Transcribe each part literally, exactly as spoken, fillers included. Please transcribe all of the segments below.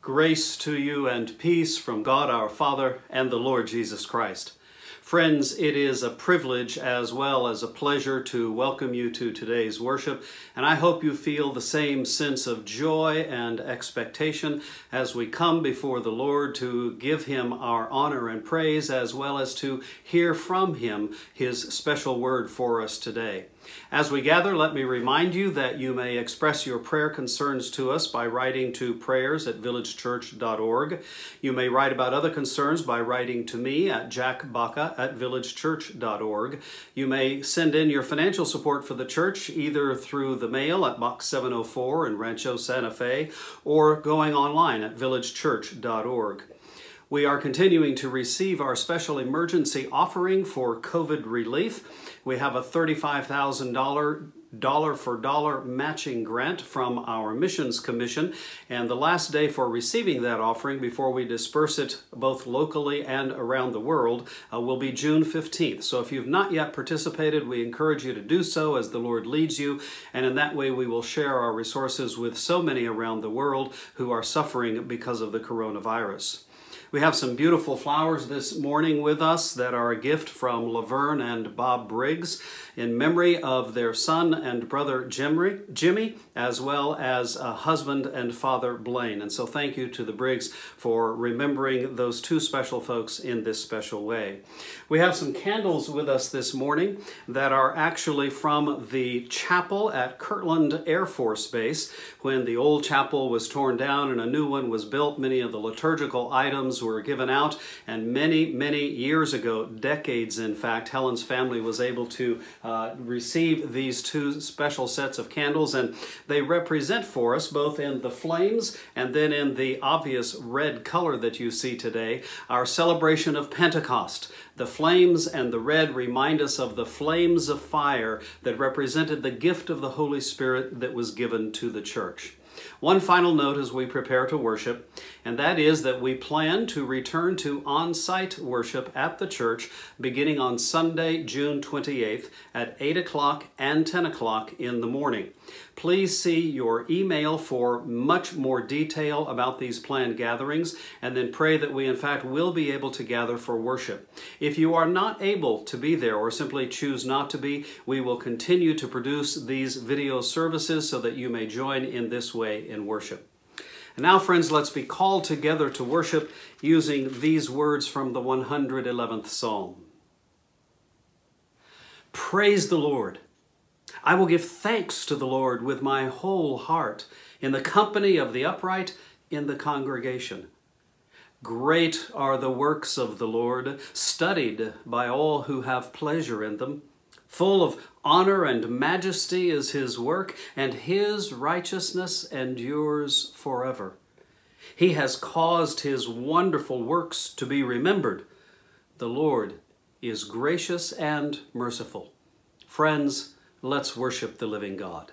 Grace to you and peace from God our Father and the Lord Jesus Christ. Friends, it is a privilege as well as a pleasure to welcome you to today's worship, and I hope you feel the same sense of joy and expectation as we come before the Lord to give Him our honor and praise, as well as to hear from Him His special word for us today. As we gather, let me remind you that you may express your prayer concerns to us by writing to prayers at village church dot org. You may write about other concerns by writing to me at jack baca at village church dot org. You may send in your financial support for the church either through the mail at Box seven oh four in Rancho Santa Fe or going online at village church dot org. We are continuing to receive our special emergency offering for COVID relief. We have a thirty-five thousand dollars dollar-for-dollar matching grant from our Missions Commission, and the last day for receiving that offering before we disperse it both locally and around the world uh, will be June fifteenth. So if you've not yet participated, we encourage you to do so as the Lord leads you, and in that way we will share our resources with so many around the world who are suffering because of the coronavirus. We have some beautiful flowers this morning with us that are a gift from Laverne and Bob Briggs in memory of their son and brother Jimmy, Jimmy as well as uh, husband and father Blaine. And so thank you to the Briggs for remembering those two special folks in this special way. We have some candles with us this morning that are actually from the chapel at Kirtland Air Force Base. When the old chapel was torn down and a new one was built, many of the liturgical items were given out, and many, many years ago, decades in fact, Helen's family was able to uh, receive these two special sets of candles, and they represent for us, both in the flames and then in the obvious red color that you see today, our celebration of Pentecost. The flames and the red remind us of the flames of fire that represented the gift of the Holy Spirit that was given to the church. One final note as we prepare to worship, and that is that we plan to return to on-site worship at the church beginning on Sunday, June twenty-eighth at eight o'clock and ten o'clock in the morning. Please see your email for much more detail about these planned gatherings, and then pray that we in fact will be able to gather for worship. If you are not able to be there or simply choose not to be, we will continue to produce these video services so that you may join in this way in worship. And now, friends, let's be called together to worship using these words from the one hundred eleventh Psalm. Praise the Lord. I will give thanks to the Lord with my whole heart, in the company of the upright in the congregation. Great are the works of the Lord, studied by all who have pleasure in them. Full of honor and majesty is His work, and His righteousness endures forever. He has caused His wonderful works to be remembered. The Lord is gracious and merciful. Friends, let's worship the living God.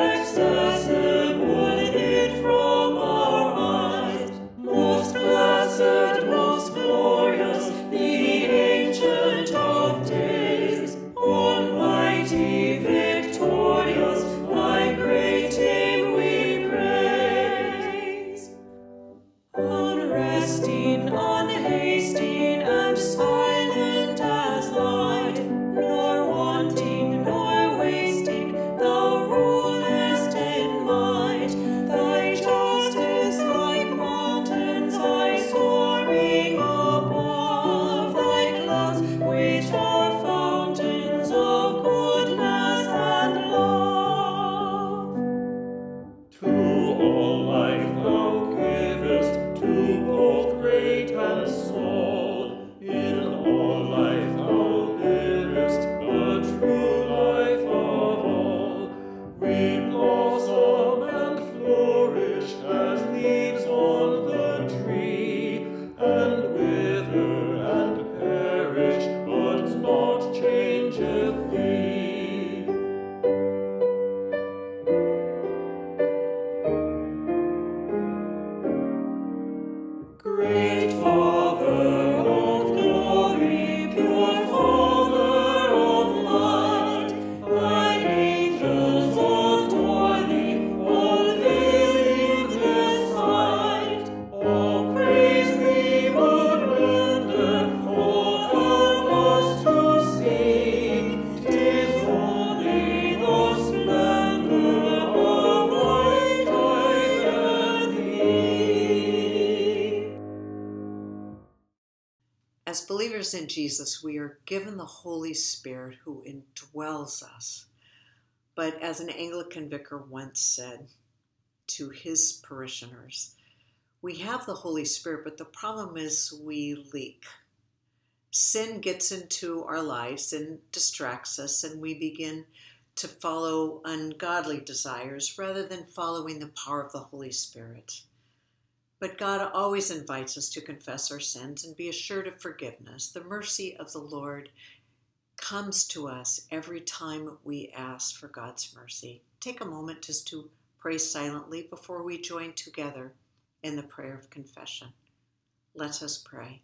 Blessed As believers in Jesus, we are given the Holy Spirit who indwells us. But as an Anglican vicar once said to his parishioners, we have the Holy Spirit, but the problem is we leak. Sin gets into our lives and distracts us, and we begin to follow ungodly desires rather than following the power of the Holy Spirit. But God always invites us to confess our sins and be assured of forgiveness. The mercy of the Lord comes to us every time we ask for God's mercy. Take a moment just to pray silently before we join together in the prayer of confession. Let us pray.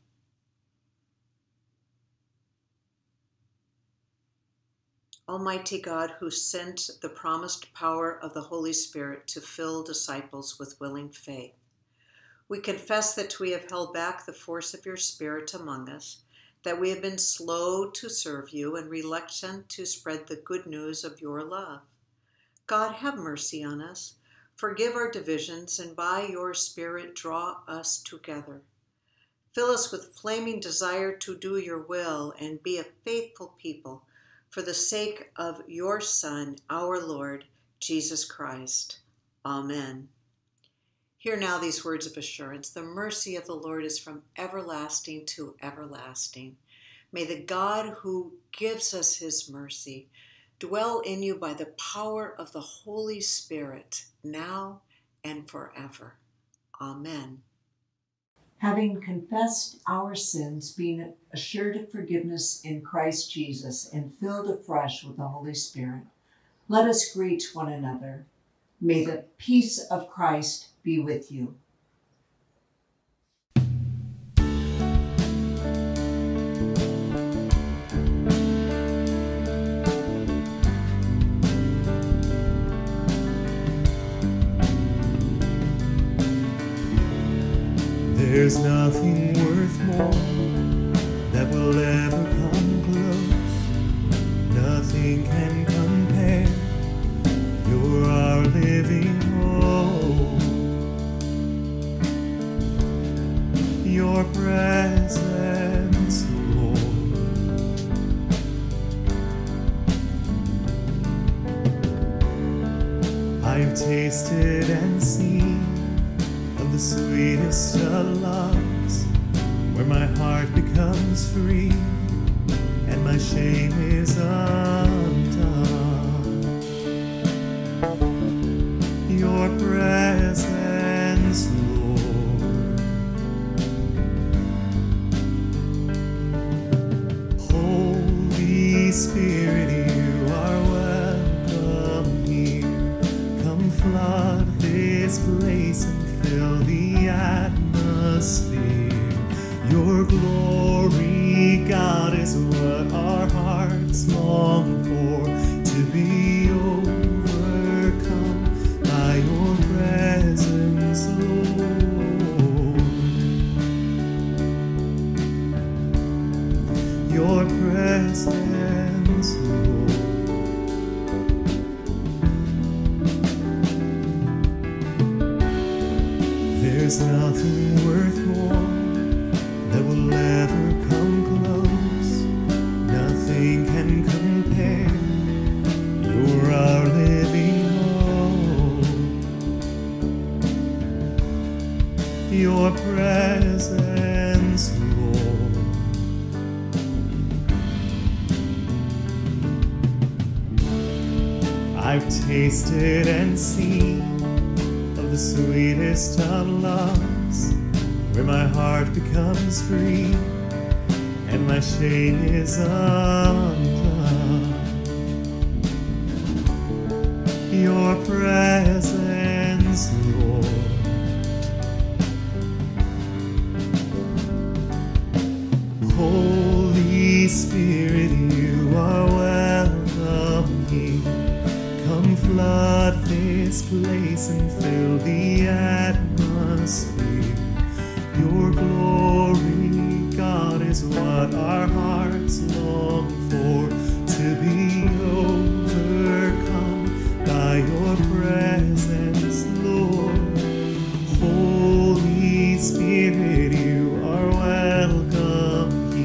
Almighty God, who sent the promised power of the Holy Spirit to fill disciples with willing faith, we confess that we have held back the force of your Spirit among us, that we have been slow to serve you and reluctant to spread the good news of your love. God, have mercy on us, forgive our divisions, and by your Spirit draw us together. Fill us with flaming desire to do your will and be a faithful people for the sake of your Son, our Lord, Jesus Christ. Amen. Hear now these words of assurance. The mercy of the Lord is from everlasting to everlasting. May the God who gives us his mercy dwell in you by the power of the Holy Spirit, now and forever. Amen. Having confessed our sins, being assured of forgiveness in Christ Jesus, and filled afresh with the Holy Spirit, let us greet one another. May the peace of Christ be with you. There's nothing worth more that will ever come close. Nothing can compare. You're our living hope. Your presence, Lord. I've tasted and seen of the sweetest of loves, where my heart becomes free and my shame is undone. Your presence, Lord. Holy Spirit, you are welcome here. Come flood this place and fill the atmosphere. Your glory, God, is what our hearts long for, to be overcome by your presence, Lord. Your presence, Lord. There's nothing worth more that will ever come close. Nothing can compare. You're our living hope. Your presence, Lord. I've tasted and seen of the sweetest of loves, where my heart becomes free and my shame is undone. Your presence, Lord. Holy Spirit, you are welcome here. Come flood this place and fill the atmosphere. Your glory, God, is what our hearts long for, to be overcome by your presence, Lord. Holy Spirit, you are welcome here.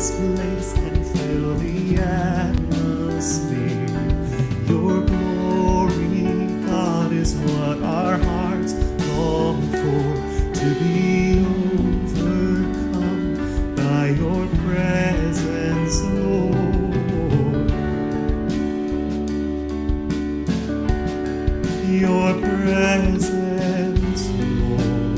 this place and fill the atmosphere. Your glory, God, is what our hearts long for, to be overcome by your presence, Lord. Your presence, Lord.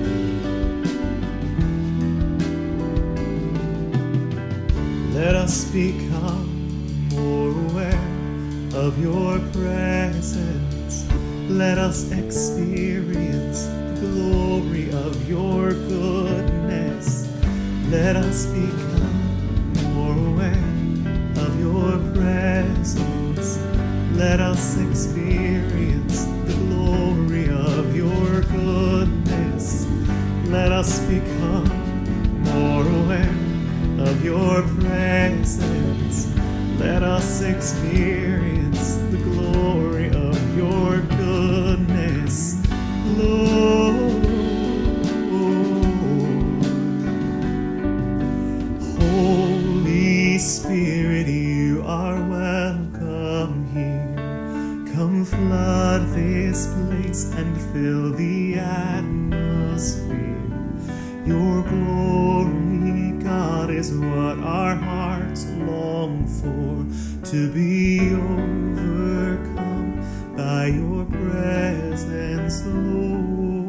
Let us become more aware of your presence. Let us experience the glory of your goodness. Let us become more aware of your presence. Let us experience the glory of your goodness. Let us become more aware of your presence. Let us experience the glory of your goodness, Lord. Holy Spirit, you are welcome here. Come flood this place and fill the atmosphere. Your glory, God, is what our hearts long for, to be overcome by your presence, Lord.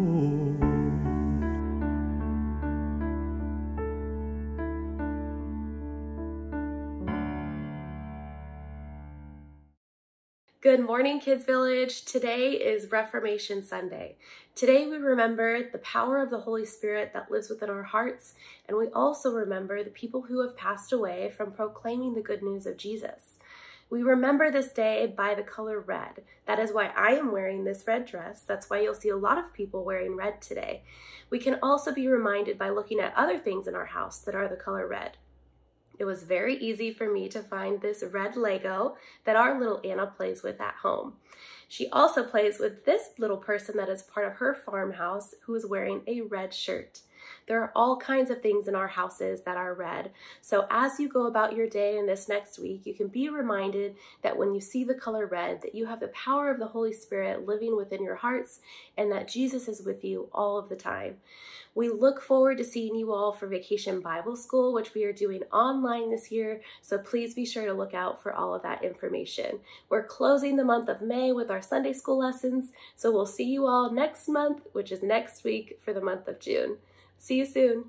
Good morning, Kids Village. Today is Reformation Sunday. Today we remember the power of the Holy Spirit that lives within our hearts, and we also remember the people who have passed away from proclaiming the good news of Jesus. We remember this day by the color red. That is why I am wearing this red dress. That's why you'll see a lot of people wearing red today. We can also be reminded by looking at other things in our house that are the color red. It was very easy for me to find this red Lego that our little Anna plays with at home. She also plays with this little person that is part of her farmhouse who is wearing a red shirt. There are all kinds of things in our houses that are red. So as you go about your day and this next week, you can be reminded that when you see the color red, that you have the power of the Holy Spirit living within your hearts and that Jesus is with you all of the time. We look forward to seeing you all for Vacation Bible School, which we are doing online this year, so please be sure to look out for all of that information. We're closing the month of May with our Sunday school lessons, so we'll see you all next month, which is next week for the month of June. See you soon.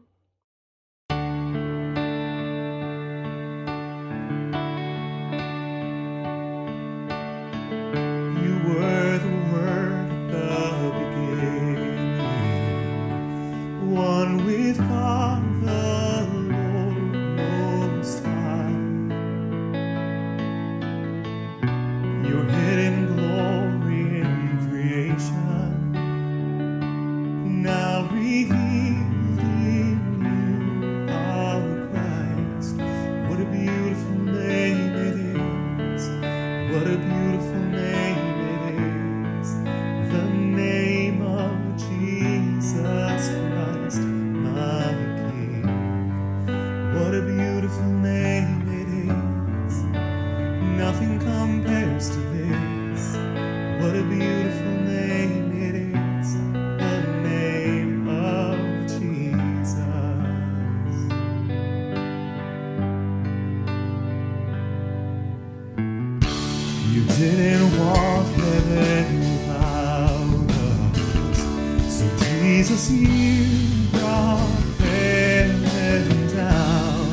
You were the Word at the beginning, one with God the Lord Most High. Your hidden glory in creation, now revealed in you, our Christ. What a beautiful name it is. What a beautiful name it is. The name of Jesus Christ, my King. What a beautiful name it is. Nothing compares to this. What a beautiful name it is. The name of Jesus. You didn't walk heaven without us, so Jesus, you brought heaven down.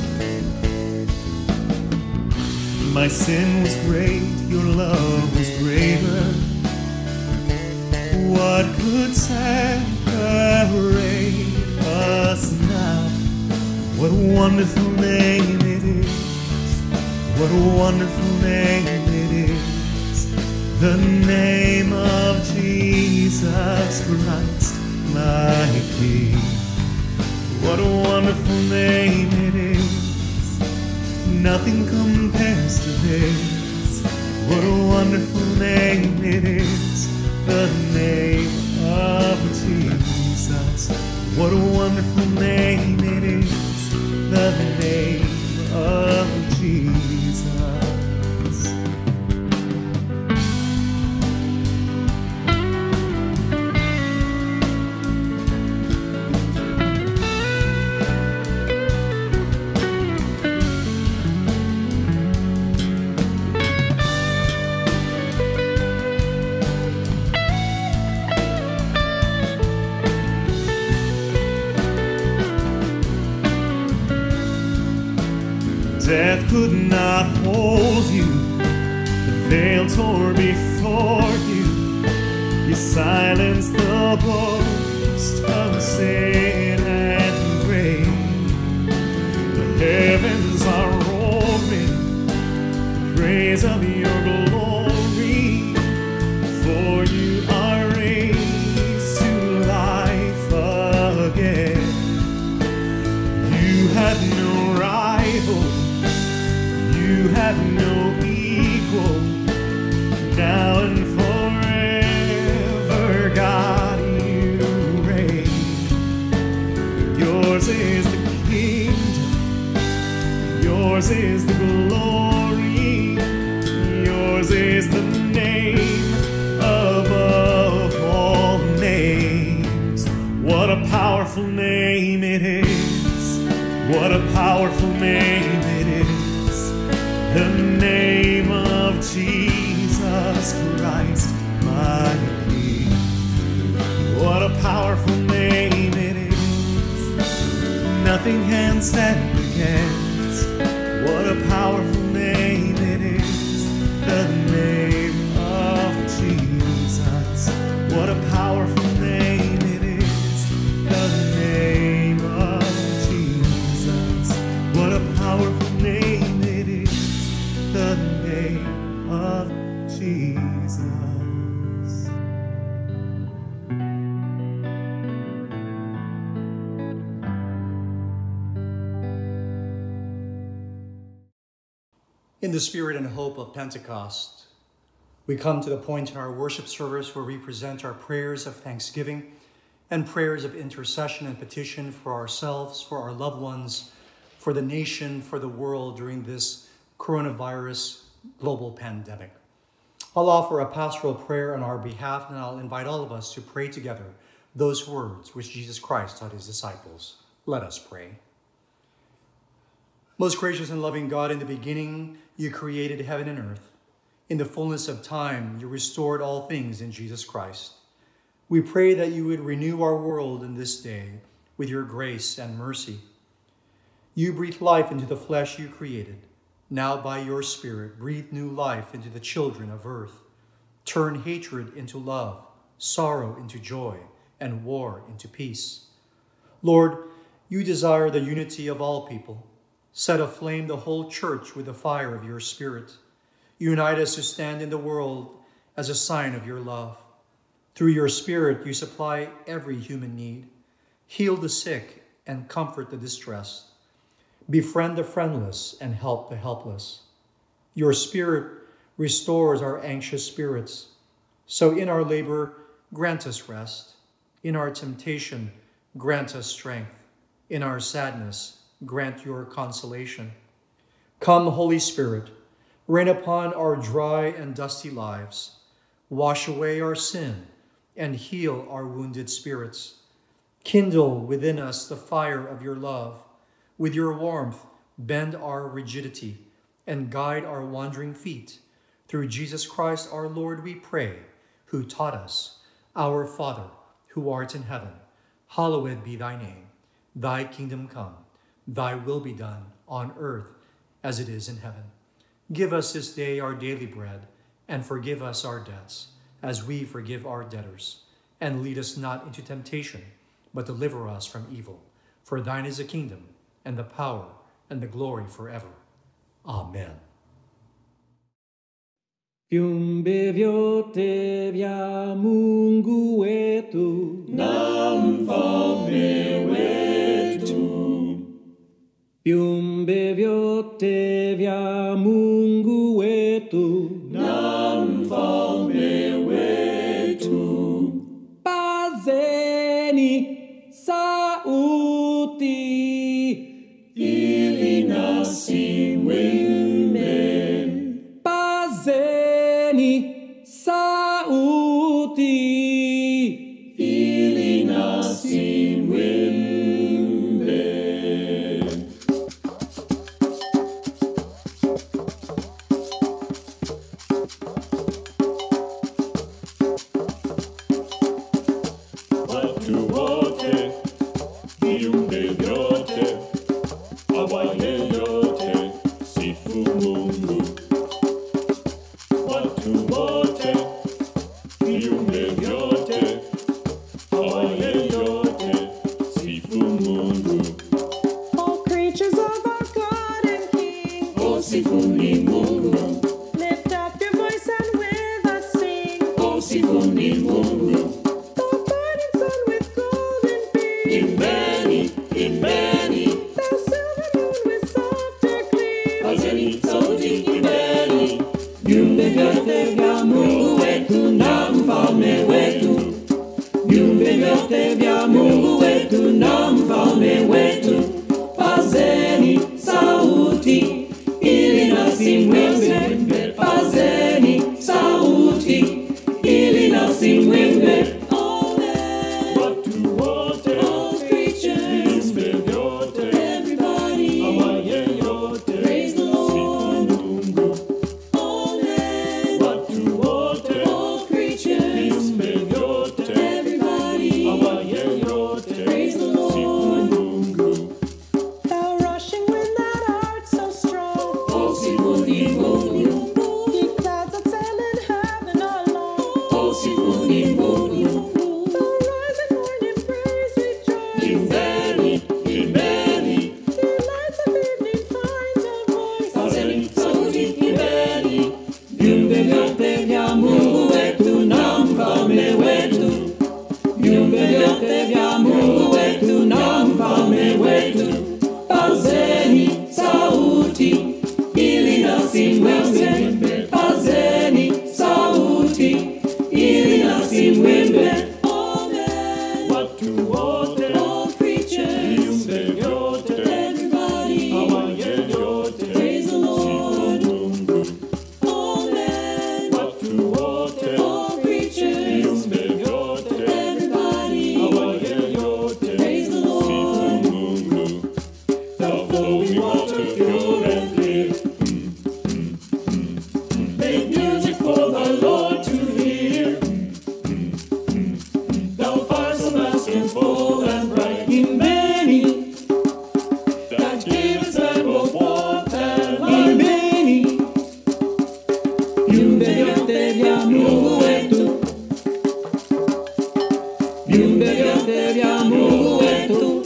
My sin was great, your love was greater. What could separate us now? What a wonderful name it is. What a wonderful name it is. The name of Jesus Christ, my King. What a wonderful name it is. Nothing compares to this. What a wonderful name it is. The name of Jesus. What a wonderful name it is. The name Death could not hold you, the veil tore before you. You silenced the boast of sin and grave. The heavens are roaring the praise of your glory, for you are raised to life again. You have no rival, you have no equal, now and forever, God, you reign. Yours is the kingdom, yours is the glory, yours is the name above all names. What a powerful name it is, what a powerful name it is, the name of Jesus Christ, my King. What a powerful name it is, nothing can stand against. What a powerful name it is, the name of Jesus. What a powerful name it is, the name of Jesus. What a powerful name it is, the name of Jesus. In the spirit and hope of Pentecost, we come to the point in our worship service where we present our prayers of thanksgiving and prayers of intercession and petition for ourselves, for our loved ones, for the nation, for the world during this coronavirus global pandemic. I'll offer a pastoral prayer on our behalf, and I'll invite all of us to pray together those words which Jesus Christ taught his disciples. Let us pray. Most gracious and loving God, in the beginning, you created heaven and earth. In the fullness of time, you restored all things in Jesus Christ. We pray that you would renew our world in this day with your grace and mercy. You breathed life into the flesh you created. Now by your Spirit, breathe new life into the children of earth. Turn hatred into love, sorrow into joy, and war into peace. Lord, you desire the unity of all people. Set aflame the whole church with the fire of your Spirit. Unite us to stand in the world as a sign of your love. Through your Spirit, you supply every human need. Heal the sick and comfort the distressed. Befriend the friendless and help the helpless. Your Spirit restores our anxious spirits. So in our labor, grant us rest. In our temptation, grant us strength. In our sadness, grant your consolation. Come, Holy Spirit, reign upon our dry and dusty lives. Wash away our sin and heal our wounded spirits. Kindle within us the fire of your love. With your warmth, bend our rigidity and guide our wandering feet. Through Jesus Christ our Lord we pray, who taught us, Our Father, who art in heaven, hallowed be thy name. Thy kingdom come. Thy will be done on earth as it is in heaven. Give us this day our daily bread, and forgive us our debts, as we forgive our debtors. And lead us not into temptation, but deliver us from evil. For thine is the kingdom, and the power, and the glory forever. Amen. Fiumbe viote via Mungu wetu, na mfalme wetu. Viumbe vyote vya Mungu wetu, na mfalme wetu. Pazeni sauti, ili nasi mwimbe. Pazeni sauti, ili nasi mwimbe. Mungu. All creatures of our God and King, Oh, sifuni Mungu. lift up your voice and with us sing. Oh, sifuni Mungu. The burning sun with golden beams, Imbeni, imbeni, the silver moon with softer gleams. pazeni sauti imbeni. Viumbe vyote vya Mungu wetu na mfalme wetu. Viumbe vyote vya Mungu wetu na mfalme wetu. Pazeni sauti ili nasi mwimbe. Pazeni sauti ili nasi mwimbe. Watu wote, all creatures, viumbe vyote, everybody, awaye yote, praise the Lord. Mungu. Watu wote, all creatures, viumbe vyote, everybody, awaye yote, praise the Lord. Mungu. Thou rushing wind that art so strong, Oh, sifuni Mungu. ye clouds that sail in heaven alone. Oh, sifuni Mungu. The rising morn in praise rejoice, Imbeni, imbeni, the lights of evening find a voice. pazeni sauti imbeni. Viumbe vyote vya Mungu wetu na mfalme wetu. Viumbe vyote vya Mungu wetu na mfalme wetu. Pazeni sauti ili nasi mwimbe. Pazeni sauti ili nasi mwimbe. Watu wote, all creatures, viumbe vyote, everybody, awaye yote, praise the Lord. Mungu. Watu wote, all creatures, viumbe vyote, everybody, awaye yote, praise the Lord. Mungu. Thou flowing water, pure and clear, make music for the Lord to hear. Thou fires of masterful and bright, in many, that givest man both warmth and light. In many, viumbe vyote vya Mungu wetu. Viumbe vyote vya Mungu wetu.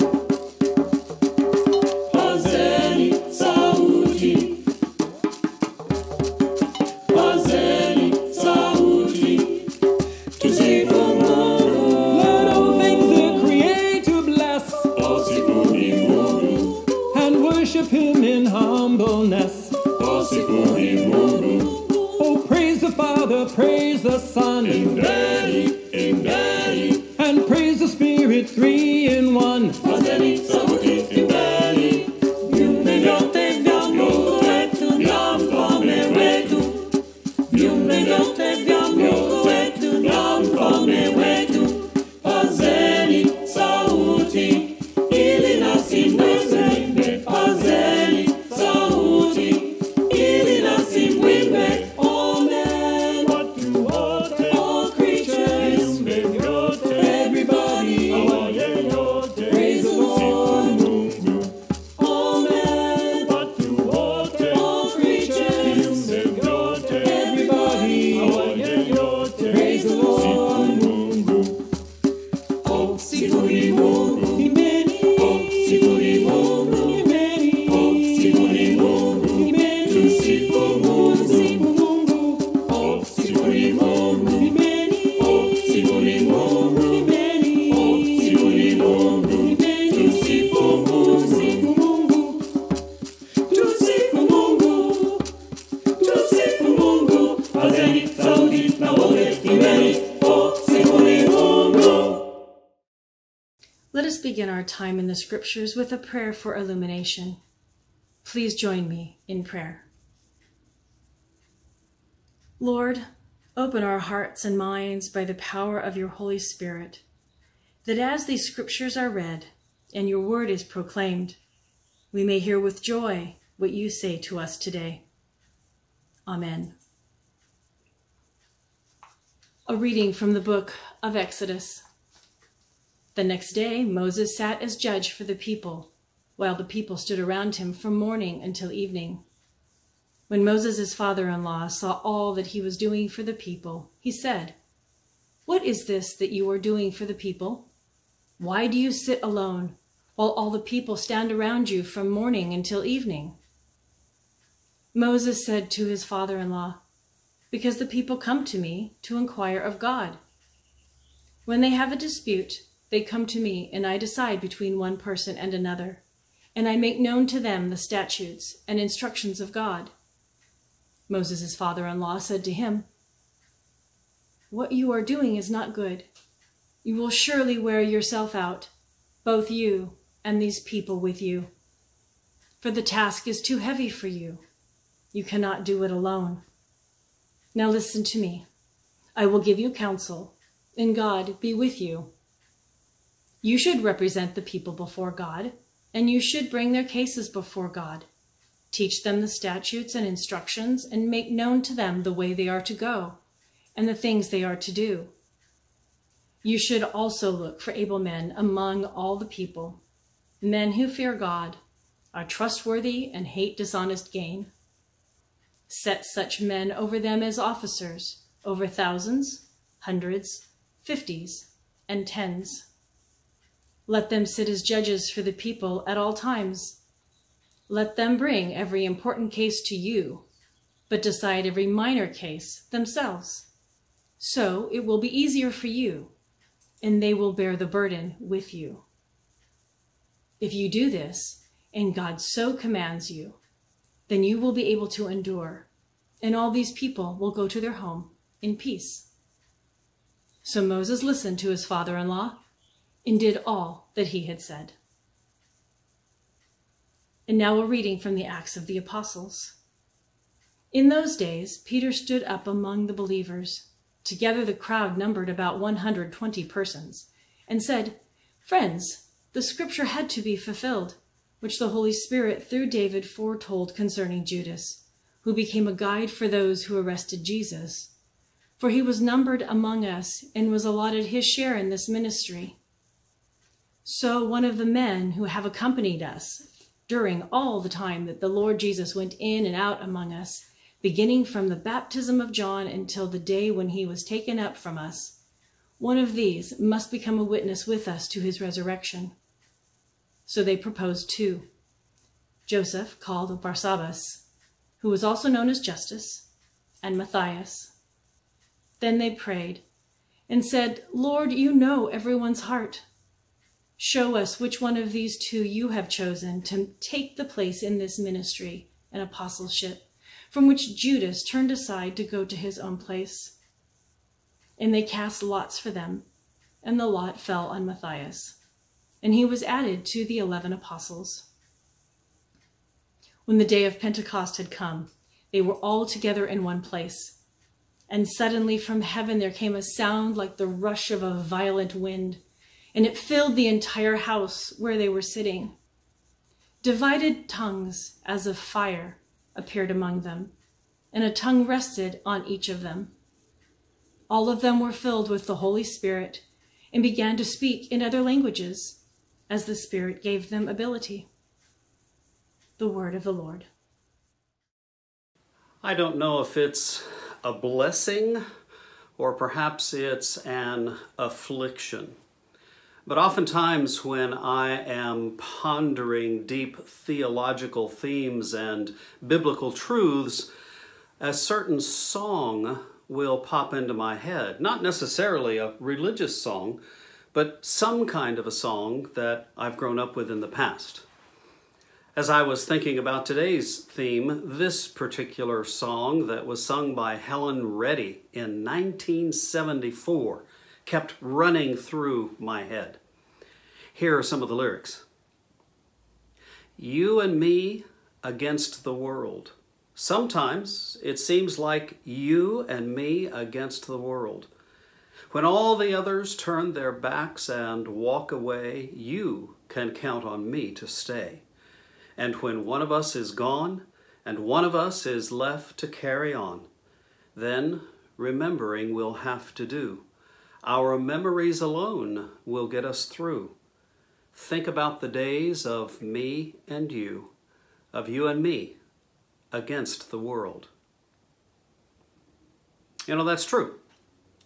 Pazeni sauti. Pazeni sauti. Tusifu Mungu. Let all things that create to bless Oh, sifuni Mungu. and worship him in humbleness. Oh, sifuni Mungu. Oh, praise the Father, praise the Son, Imbeni, imbeni, and praise the Spirit, three in one. pazeni sauti imbeni. Viumbe vyote vya Mungu wetu na mfalme wetu. Viumbe vyote vya Mungu wetu na mfalme wetu. Pazeni sauti ili nasi mwimbe. Pazeni sauti ili nasi mwimbe. Amen. Watu wote, all creatures, viumbe vyote, everybody, awaye yote, praise the Lord. Mungu. Amen. Watu wote, all creatures, viumbe vyote, everybody, awaye yote, praise the Lord. Mungu. Oh, sifuni Mungu. Imeni, Oh, sifuni Mungu. imeni, Oh, sifuni Mungu. imeni, Tusifu Mungu. sifu Mungu. Oh, sifuni Mungu. Imeni, Oh, sifuni Mungu. imeni, Oh, sifuni Mungu. imeni, Tusifu Mungu. sifu Mungu. Tusifu Mungu. Tusifu Mungu. Pazeni sauti na wote imbeni. Oh, sifuni Mungu. Let us begin our time in the scriptures with a prayer for illumination. Please join me in prayer. Lord, open our hearts and minds by the power of your Holy Spirit, that as these scriptures are read and your word is proclaimed, we may hear with joy what you say to us today. Amen. A reading from the book of Exodus. The next day, Moses sat as judge for the people, while the people stood around him from morning until evening. When Moses' father-in-law saw all that he was doing for the people, he said, "What is this that you are doing for the people? Why do you sit alone? while all the people stand around you from morning until evening?" Moses said to his father-in-law, "Because the people come to me to inquire of God. When they have a dispute, they come to me, and I decide between one person and another, and I make known to them the statutes and instructions of God." Moses' father-in-law said to him, "What you are doing is not good. You will surely wear yourself out, both you and these people with you. For the task is too heavy for you. You cannot do it alone. Now listen to me. I will give you counsel, and God be with you. You should represent the people before God, and you should bring their cases before God. Teach them the statutes and instructions, and make known to them the way they are to go, and the things they are to do. You should also look for able men among all the people, men who fear God, are trustworthy, and hate dishonest gain. Set such men over them as officers, over thousands, hundreds, fifties, and tens. Let them sit as judges for the people at all times. Let them bring every important case to you, but decide every minor case themselves. So it will be easier for you, and they will bear the burden with you. If you do this, and God so commands you, then you will be able to endure, and all these people will go to their home in peace." So Moses listened to his father-in-law and did all that he had said. And now a reading from the Acts of the Apostles. In those days, Peter stood up among the believers. Together the crowd numbered about one hundred twenty persons, and said, "Friends, the scripture had to be fulfilled, which the Holy Spirit through David foretold concerning Judas, who became a guide for those who arrested Jesus. For he was numbered among us and was allotted his share in this ministry. So one of the men who have accompanied us during all the time that the Lord Jesus went in and out among us, beginning from the baptism of John until the day when he was taken up from us, one of these must become a witness with us to his resurrection." So they proposed two: Joseph, called Barsabbas, who was also known as Justus, and Matthias. Then they prayed and said, "Lord, you know everyone's heart. Show us which one of these two you have chosen to take the place in this ministry and apostleship, from which Judas turned aside to go to his own place." And they cast lots for them, and the lot fell on Matthias, and he was added to the eleven apostles. When the day of Pentecost had come, they were all together in one place. And suddenly from heaven there came a sound like the rush of a violent wind, and it filled the entire house where they were sitting. Divided tongues as of fire appeared among them, and a tongue rested on each of them. All of them were filled with the Holy Spirit and began to speak in other languages, as the Spirit gave them ability. The word of the Lord. I don't know if it's a blessing or perhaps it's an affliction. But oftentimes when I am pondering deep theological themes and biblical truths, a certain song will pop into my head. Not necessarily a religious song, but some kind of a song that I've grown up with in the past. As I was thinking about today's theme, this particular song that was sung by Helen Reddy in nineteen seventy-four kept running through my head. Here are some of the lyrics. You and me against the world. Sometimes it seems like you and me against the world. When all the others turn their backs and walk away, you can count on me to stay. And when one of us is gone and one of us is left to carry on, then remembering we'll have to do. Our memories alone will get us through. Think about the days of me and you, of you and me against the world. You know, that's true.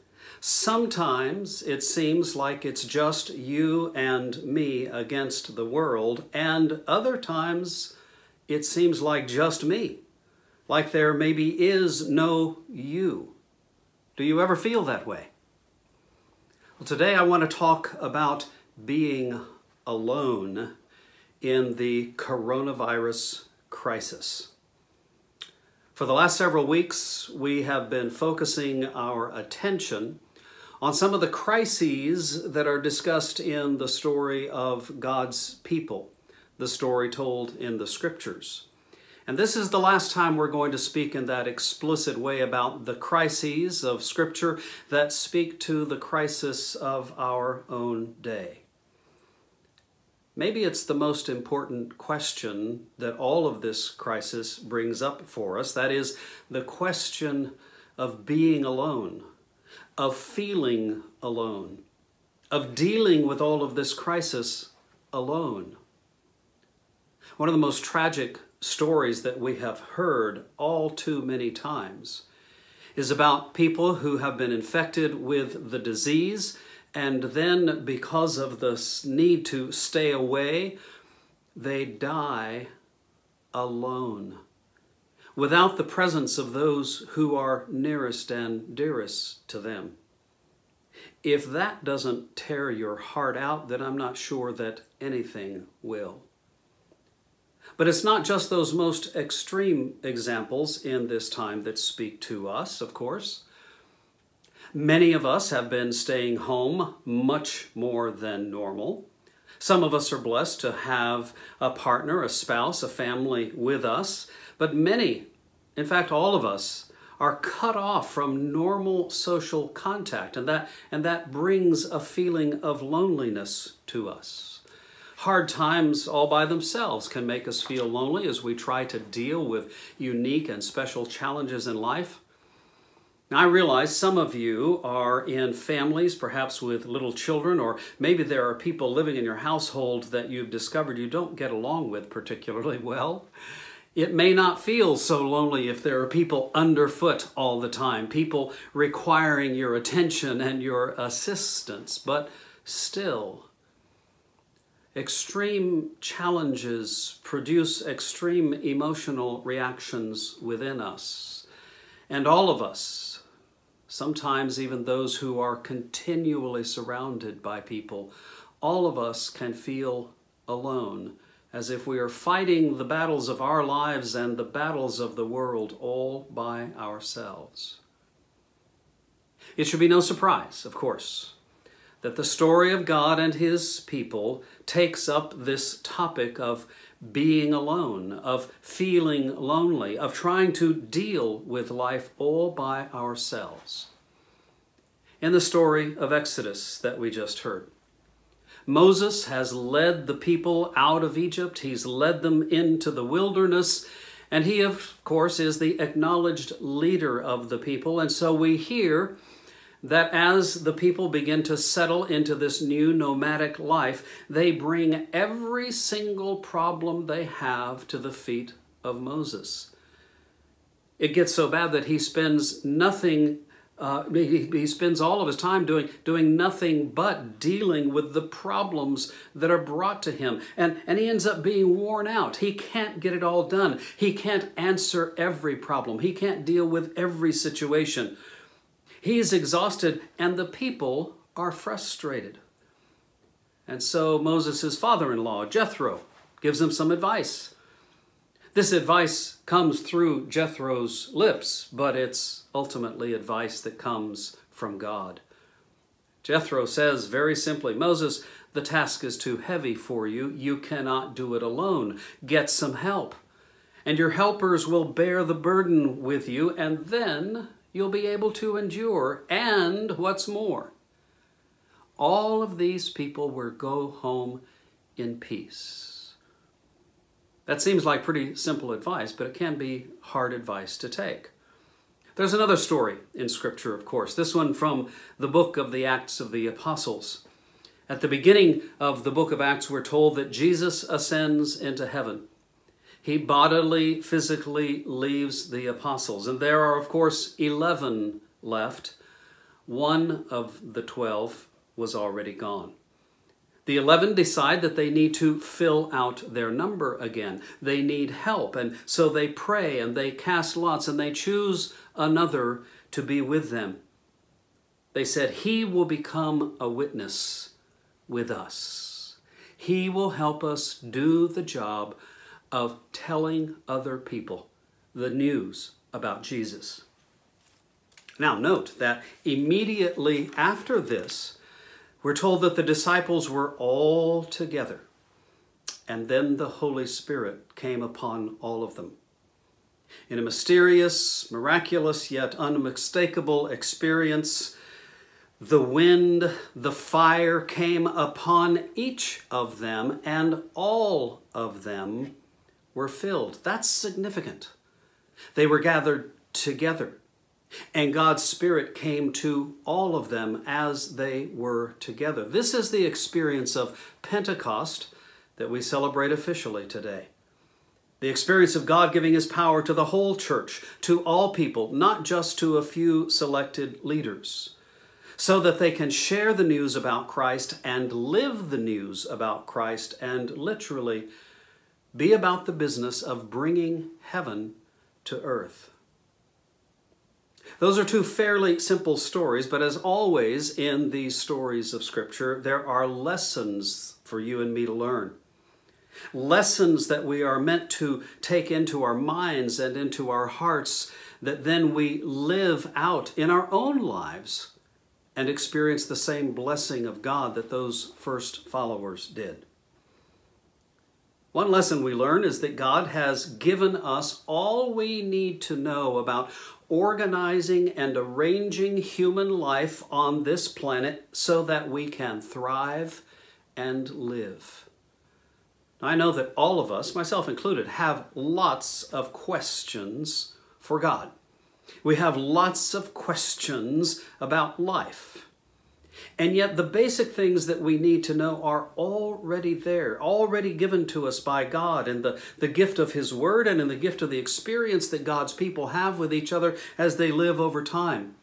Sometimes it seems like it's just you and me against the world, and other times it seems like just me, like there maybe is no you. Do you ever feel that way? Well, today I want to talk about being alone in the coronavirus crisis. For the last several weeks, we have been focusing our attention on some of the crises that are discussed in the story of God's people, the story told in the scriptures. And this is the last time we're going to speak in that explicit way about the crises of Scripture that speak to the crisis of our own day. Maybe it's the most important question that all of this crisis brings up for us. That is the question of being alone, of feeling alone, of dealing with all of this crisis alone. One of the most tragic stories that we have heard all too many times is about people who have been infected with the disease, and then because of this need to stay away, they die alone, without the presence of those who are nearest and dearest to them. If that doesn't tear your heart out, then I'm not sure that anything will. But it's not just those most extreme examples in this time that speak to us, of course. Many of us have been staying home much more than normal. Some of us are blessed to have a partner, a spouse, a family with us. But many, in fact all of us, are cut off from normal social contact. And that, and that brings a feeling of loneliness to us. Hard times all by themselves can make us feel lonely as we try to deal with unique and special challenges in life. Now, I realize some of you are in families, perhaps with little children, or maybe there are people living in your household that you've discovered you don't get along with particularly well. It may not feel so lonely if there are people underfoot all the time, people requiring your attention and your assistance, but still, extreme challenges produce extreme emotional reactions within us. And all of us, sometimes even those who are continually surrounded by people, all of us can feel alone, as if we are fighting the battles of our lives and the battles of the world all by ourselves. It should be no surprise, of course, that the story of God and His people takes up this topic of being alone, of feeling lonely, of trying to deal with life all by ourselves. In the story of Exodus that we just heard, Moses has led the people out of Egypt. He's led them into the wilderness, and he, of course, is the acknowledged leader of the people. And so we hear that as the people begin to settle into this new nomadic life, they bring every single problem they have to the feet of Moses. It gets so bad that he spends nothing, uh, he, he spends all of his time doing, doing nothing but dealing with the problems that are brought to him. And, and he ends up being worn out. He can't get it all done. He can't answer every problem. He can't deal with every situation. He's exhausted, and the people are frustrated. And so Moses' father-in-law, Jethro, gives him some advice. This advice comes through Jethro's lips, but it's ultimately advice that comes from God. Jethro says very simply, Moses, the task is too heavy for you. You cannot do it alone. Get some help. And your helpers will bear the burden with you, and then you'll be able to endure. And what's more, all of these people will go home in peace. That seems like pretty simple advice, but it can be hard advice to take. There's another story in Scripture, of course, this one from the book of the Acts of the Apostles. At the beginning of the book of Acts, we're told that Jesus ascends into heaven. He bodily, physically leaves the apostles. And there are, of course, eleven left, one of the twelve was already gone. The eleven decide that they need to fill out their number again. They need help, and so they pray and they cast lots and they choose another to be with them. They said, he will become a witness with us. He will help us do the job of telling other people the news about Jesus. Now note that immediately after this, we're told that the disciples were all together, and then the Holy Spirit came upon all of them. In a mysterious, miraculous, yet unmistakable experience, the wind, the fire came upon each of them, and all of them were filled. That's significant. They were gathered together, and God's Spirit came to all of them as they were together. This is the experience of Pentecost that we celebrate officially today. The experience of God giving his power to the whole church, to all people, not just to a few selected leaders, so that they can share the news about Christ and live the news about Christ and literally be about the business of bringing heaven to earth. Those are two fairly simple stories, but as always in these stories of Scripture, there are lessons for you and me to learn. Lessons that we are meant to take into our minds and into our hearts that then we live out in our own lives and experience the same blessing of God that those first followers did. One lesson we learn is that God has given us all we need to know about organizing and arranging human life on this planet so that we can thrive and live. Now, I know that all of us, myself included, have lots of questions for God. We have lots of questions about life. And yet the basic things that we need to know are already there, already given to us by God in the, the gift of his word and in the gift of the experience that God's people have with each other as they live over time.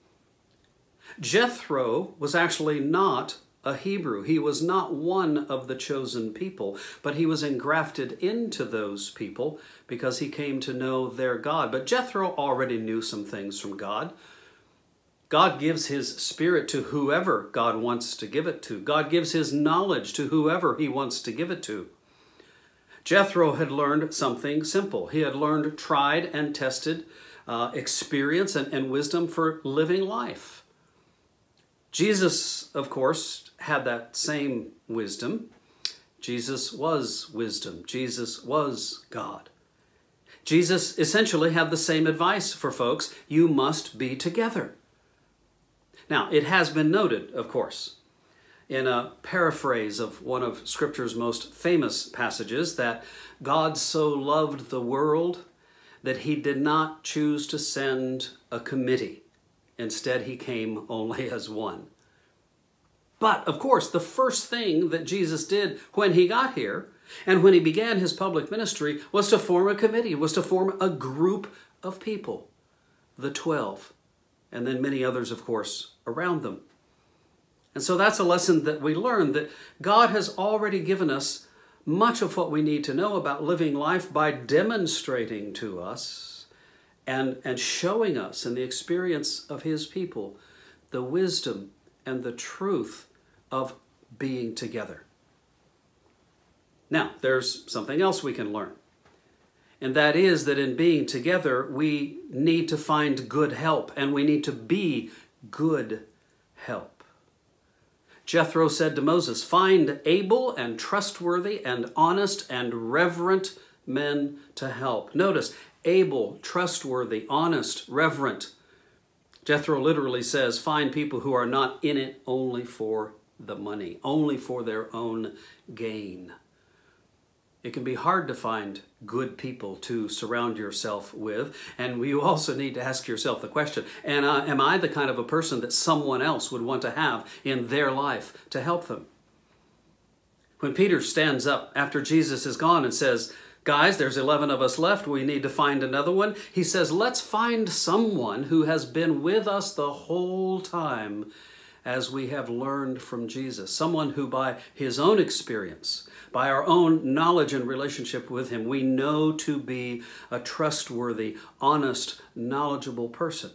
Jethro was actually not a Hebrew. He was not one of the chosen people, but he was engrafted into those people because he came to know their God. But Jethro already knew some things from God. God gives his Spirit to whoever God wants to give it to. God gives his knowledge to whoever he wants to give it to. Jethro had learned something simple. He had learned tried and tested uh, experience and, and wisdom for living life. Jesus, of course, had that same wisdom. Jesus was wisdom. Jesus was God. Jesus essentially had the same advice for folks. You must be together. Now, it has been noted, of course, in a paraphrase of one of Scripture's most famous passages, that God so loved the world that he did not choose to send a committee. Instead, he came only as one. But, of course, the first thing that Jesus did when he got here and when he began his public ministry was to form a committee, was to form a group of people, the twelve, and then many others, of course, around them. And so that's a lesson that we learn, that God has already given us much of what we need to know about living life by demonstrating to us and, and showing us in the experience of his people the wisdom and the truth of being together. Now, there's something else we can learn. And that is that in being together, we need to find good help, and we need to be good help. Jethro said to Moses, "Find able and trustworthy and honest and reverent men to help." Notice, able, trustworthy, honest, reverent. Jethro literally says, find people who are not in it only for the money, only for their own gain. It can be hard to find good people to surround yourself with, and you also need to ask yourself the question, and uh, am I the kind of a person that someone else would want to have in their life to help them? When Peter stands up after Jesus is gone and says Guys, there's eleven of us left. We need to find another one. He says, let's find someone who has been with us the whole time as we have learned from Jesus. Someone who by his own experience, by our own knowledge and relationship with him, we know to be a trustworthy, honest, knowledgeable person.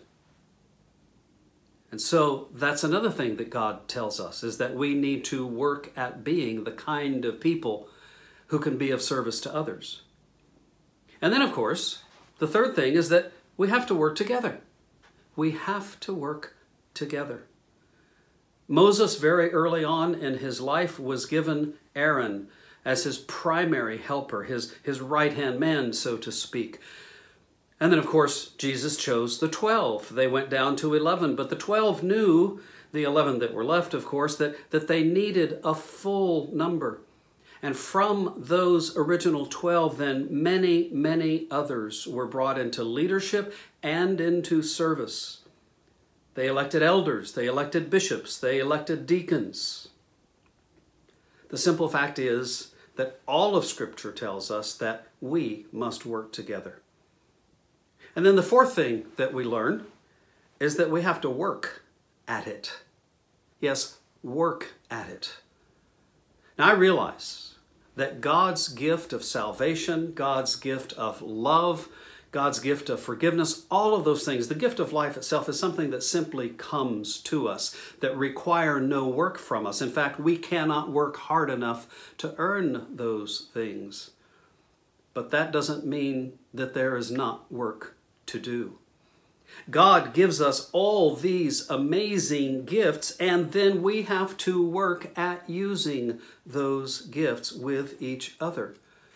And so that's another thing that God tells us, is that we need to work at being the kind of people who can be of service to others. And then, of course, the third thing is that we have to work together. We have to work together. Moses, very early on in his life, was given Aaron as his primary helper, his, his right-hand man, so to speak. And then, of course, Jesus chose the twelve. They went down to eleven, but the twelve knew, the eleven that were left, of course, that, that they needed a full number. And from those original twelve, then many, many others were brought into leadership and into service. They elected elders, they elected bishops, they elected deacons. The simple fact is that all of Scripture tells us that we must work together. And then the fourth thing that we learn is that we have to work at it. Yes, work at it. Now I realize that God's gift of salvation, God's gift of love, God's gift of forgiveness, all of those things, the gift of life itself is something that simply comes to us, that require no work from us. In fact, we cannot work hard enough to earn those things. But that doesn't mean that there is not work to do. God gives us all these amazing gifts, and then we have to work at using those gifts with each other.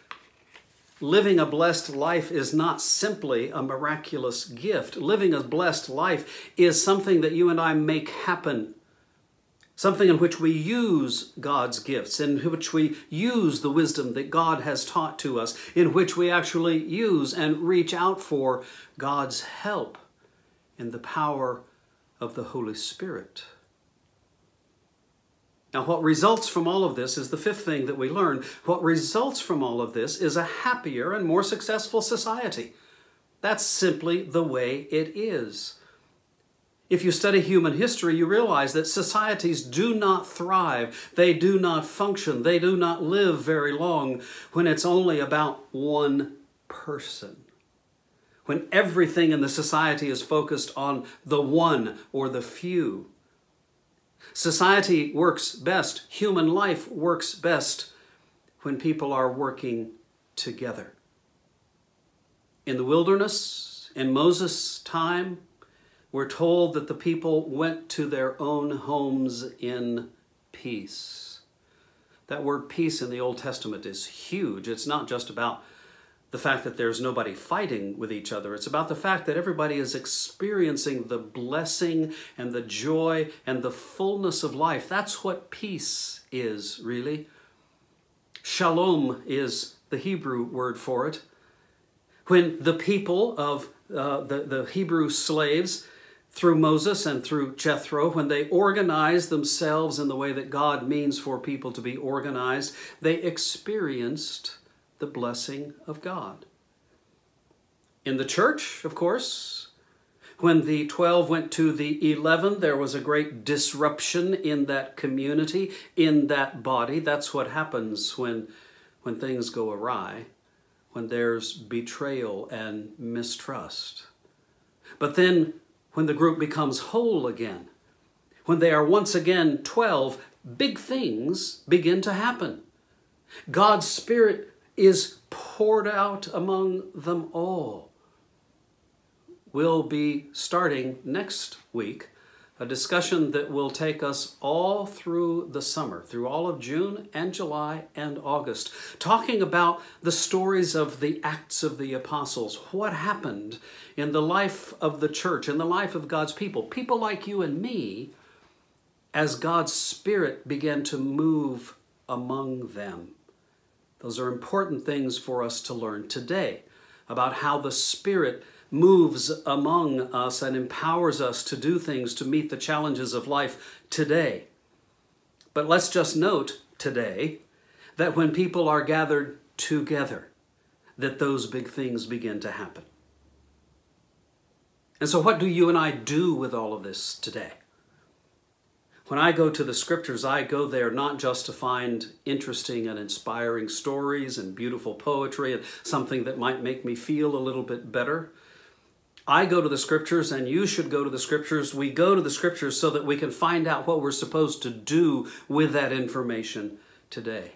Living a blessed life is not simply a miraculous gift. Living a blessed life is something that you and I make happen. Something in which we use God's gifts, in which we use the wisdom that God has taught to us, in which we actually use and reach out for God's help in the power of the Holy Spirit. Now, what results from all of this is the fifth thing that we learn. What results from all of this is a happier and more successful society. That's simply the way it is. If you study human history, you realize that societies do not thrive, they do not function, they do not live very long when it's only about one person. When everything in the society is focused on the one or the few. Society works best, human life works best when people are working together. In the wilderness, in Moses' time, we're told that the people went to their own homes in peace. That word peace in the Old Testament is huge. It's not just about the fact that there's nobody fighting with each other. It's about the fact that everybody is experiencing the blessing and the joy and the fullness of life. That's what peace is, really. Shalom is the Hebrew word for it. When the people of uh, the, the Hebrew slaves, through Moses and through Jethro, when they organized themselves in the way that God means for people to be organized, they experienced the blessing of God. In the church, of course, when the twelve went to the eleven, there was a great disruption in that community, in that body. That's what happens when, when things go awry, when there's betrayal and mistrust. But then when the group becomes whole again, when they are once again twelve, big things begin to happen. God's Spirit is poured out among them all. We'll be starting next week a discussion that will take us all through the summer, through all of June and July and August, talking about the stories of the Acts of the Apostles, what happened in the life of the church, in the life of God's people, people like you and me, as God's Spirit began to move among them. Those are important things for us to learn today about how the Spirit moves among us and empowers us to do things to meet the challenges of life today. But let's just note today that when people are gathered together, that those big things begin to happen. And so what do you and I do with all of this today? When I go to the scriptures, I go there not just to find interesting and inspiring stories and beautiful poetry and something that might make me feel a little bit better. I go to the scriptures, and you should go to the scriptures. We go to the scriptures so that we can find out what we're supposed to do with that information today.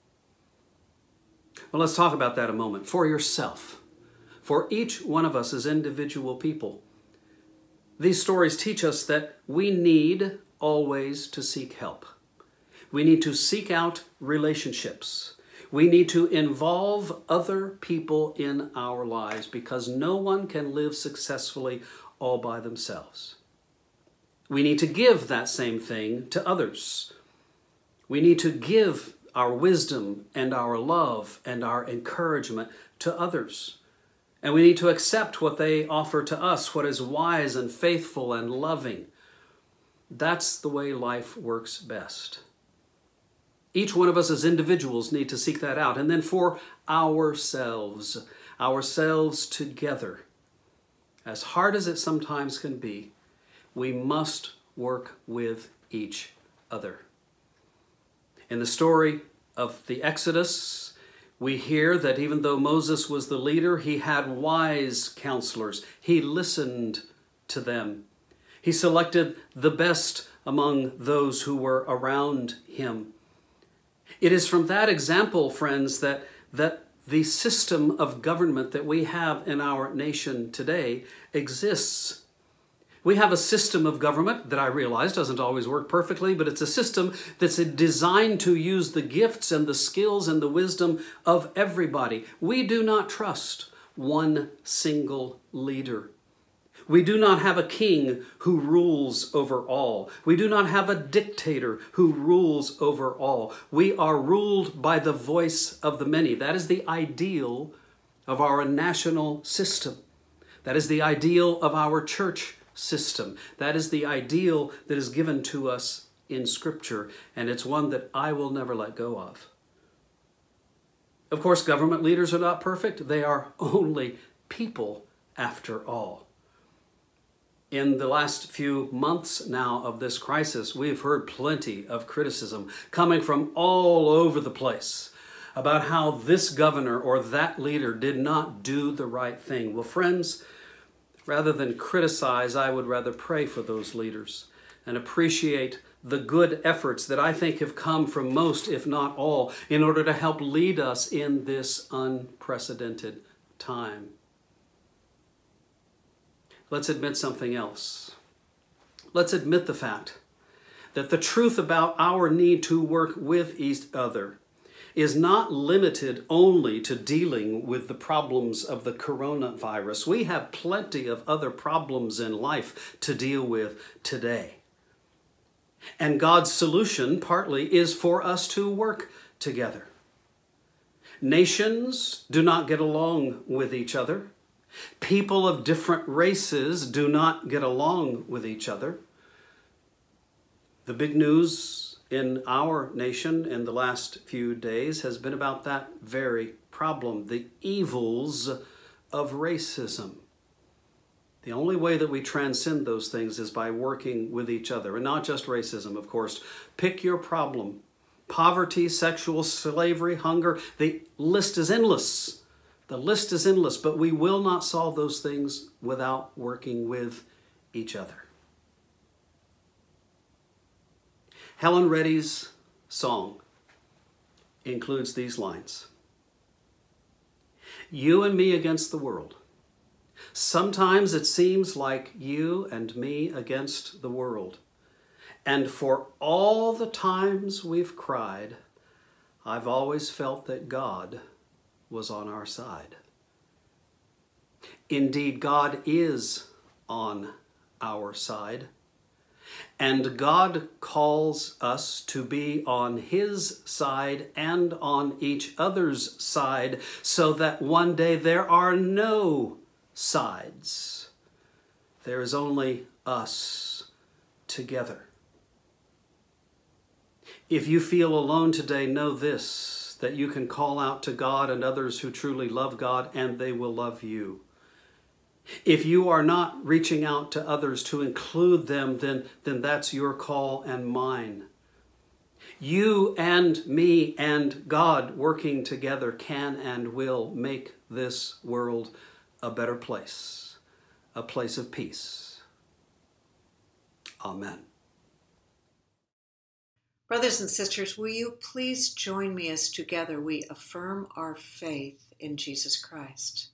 Well, let's talk about that a moment. For yourself, for each one of us as individual people, these stories teach us that we need always to seek help. We need to seek out relationships. We need to involve other people in our lives because no one can live successfully all by themselves. We need to give that same thing to others. We need to give our wisdom and our love and our encouragement to others. And we need to accept what they offer to us, what is wise and faithful and loving. That's the way life works best. Each one of us as individuals need to seek that out. And then for ourselves, ourselves together, as hard as it sometimes can be, we must work with each other. In the story of the Exodus, we hear that even though Moses was the leader, he had wise counselors. He listened to them. He selected the best among those who were around him. It is from that example, friends, that, that the system of government that we have in our nation today exists. We have a system of government that I realize doesn't always work perfectly, but it's a system that's designed to use the gifts and the skills and the wisdom of everybody. We do not trust one single leader. We do not have a king who rules over all. We do not have a dictator who rules over all. We are ruled by the voice of the many. That is the ideal of our national system. That is the ideal of our church system. That is the ideal that is given to us in Scripture, and it's one that I will never let go of. Of course, government leaders are not perfect. They are only people after all. In the last few months now of this crisis, we've heard plenty of criticism coming from all over the place about how this governor or that leader did not do the right thing. Well, friends, rather than criticize, I would rather pray for those leaders and appreciate the good efforts that I think have come from most, if not all, in order to help lead us in this unprecedented time. Let's admit something else. Let's admit the fact that the truth about our need to work with each other is not limited only to dealing with the problems of the coronavirus. We have plenty of other problems in life to deal with today. And God's solution partly is for us to work together. Nations do not get along with each other. People of different races do not get along with each other. The big news in our nation in the last few days has been about that very problem, the evils of racism. The only way that we transcend those things is by working with each other, and not just racism, of course. Pick your problem. Poverty, sexual slavery, hunger, the list is endless. The list is endless, but we will not solve those things without working with each other. Helen Reddy's song includes these lines. You and me against the world. Sometimes it seems like you and me against the world. And for all the times we've cried, I've always felt that God was on our side. Indeed, God is on our side, and God calls us to be on His side and on each other's side, so that one day there are no sides. There is only us together. If you feel alone today, know this, peace that you can call out to God and others who truly love God, and they will love you. If you are not reaching out to others to include them, then, then that's your call and mine. You and me and God working together can and will make this world a better place, a place of peace. Amen. Brothers and sisters, will you please join me as together we affirm our faith in Jesus Christ?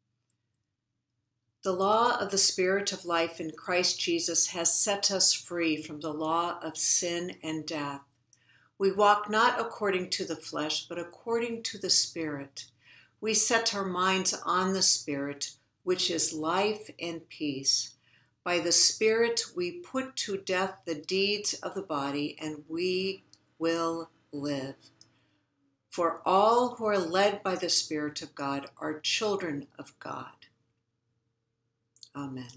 The law of the Spirit of life in Christ Jesus has set us free from the law of sin and death. We walk not according to the flesh, but according to the Spirit. We set our minds on the Spirit, which is life and peace. By the Spirit we put to death the deeds of the body, and we will live. For all who are led by the Spirit of God are children of God. Amen.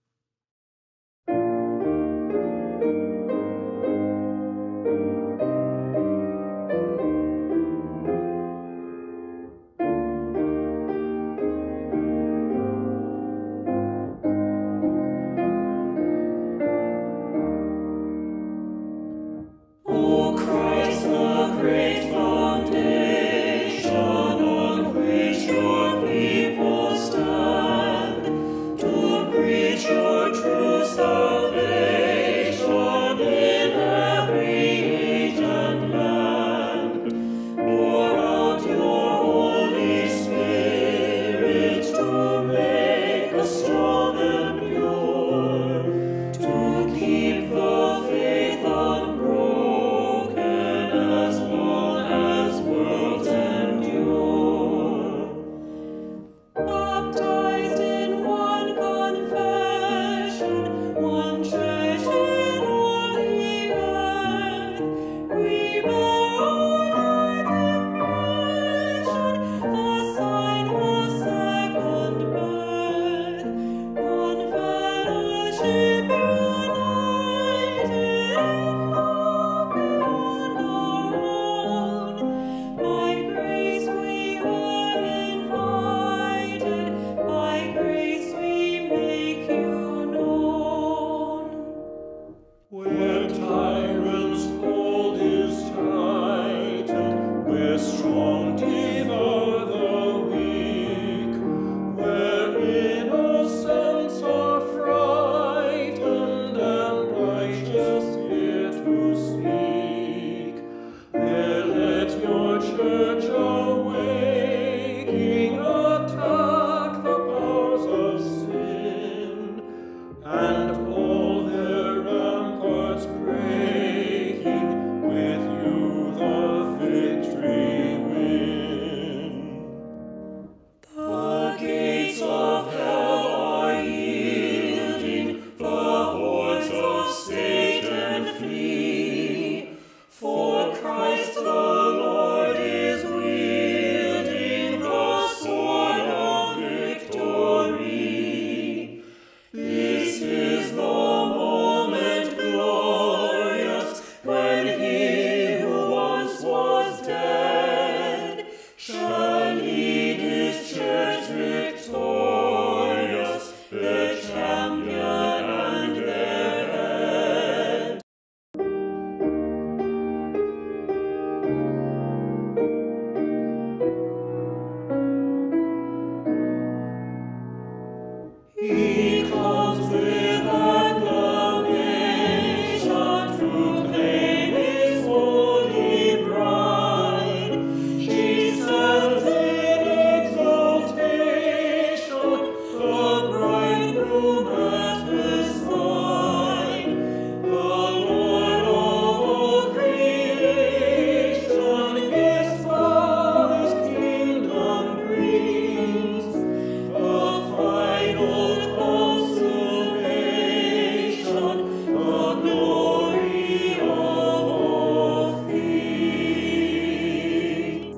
O Christ, the great foundation on which your people stand, to preach your true salvation in every age and land. Pour out your Holy Spirit to make us strong and pure, to keep the faith unbroken as long as worlds endure. Baptized in one confession, one church in all the earth, we bear on impression the sign of second birth, one fellowship united in love beyond our own. By grace we were invited, by grace we make you known. Where tyrants' hold is tightened, where strong devour the weak, where innocents are frightened and righteous fear to speak, there let your church awaking attack the powers of sin, and all their ramparts breaking, with you the victory win. The gates of hell are yielding, the hordes of Satan flee, for Christ the Lord is wielding the sword of victory. This is the moment glorious, when he who once was dead shall lead his church victorious, their champion and their head. He comes with acclamation to claim his holy bride. She stands in exaltation, the bridegroom at her side. The Lord of all creation, his Father's kingdom brings, the final consummation, the glory of all things.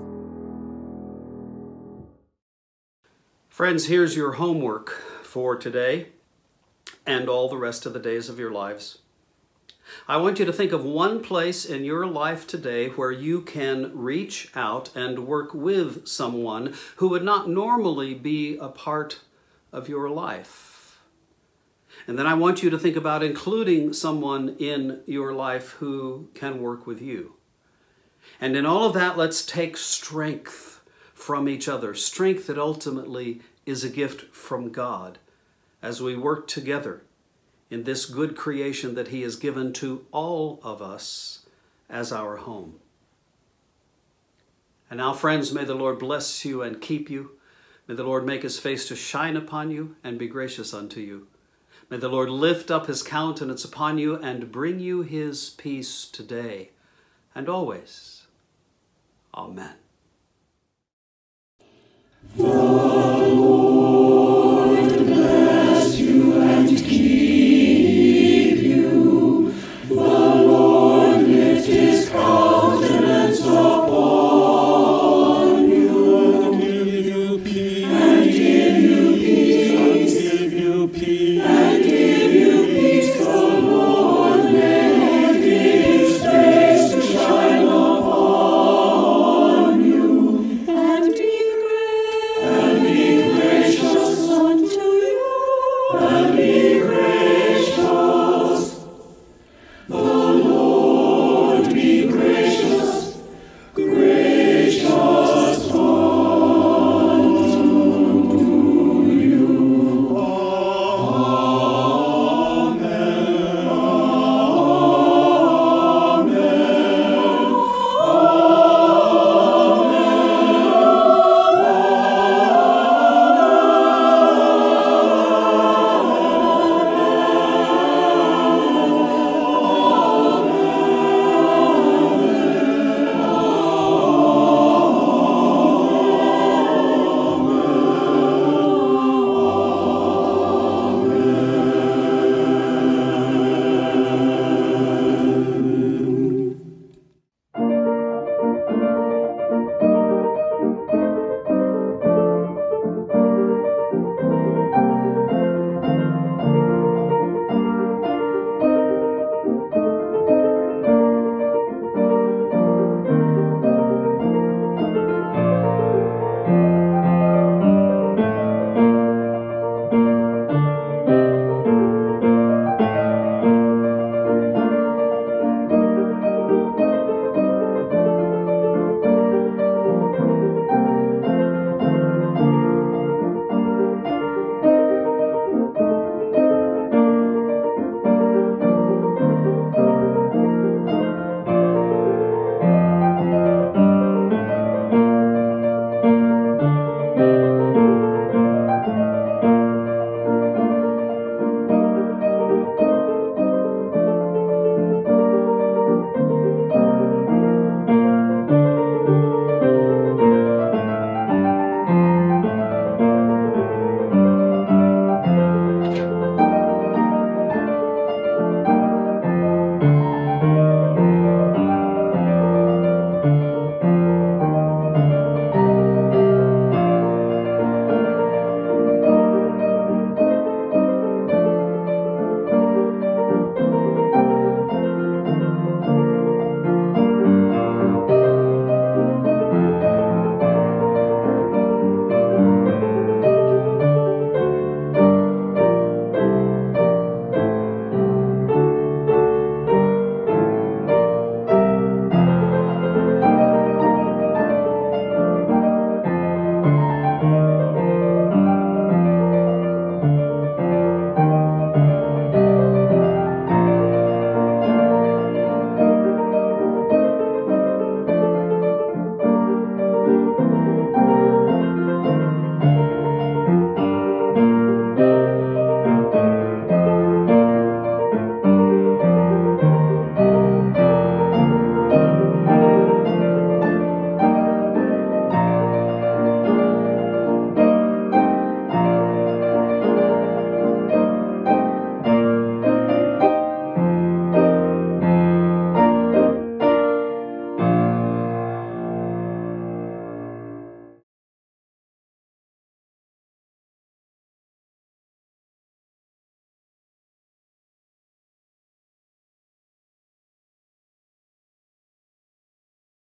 Friends, here's your homework for today and all the rest of the days of your lives. I want you to think of one place in your life today where you can reach out and work with someone who would not normally be a part of your life. And then I want you to think about including someone in your life who can work with you. And in all of that, let's take strength from each other, strength that ultimately is a gift from God as we work together in this good creation that He has given to all of us as our home. And now, friends, may the Lord bless you and keep you. May the Lord make His face to shine upon you and be gracious unto you. May the Lord lift up His countenance upon you and bring you His peace today and always. Amen.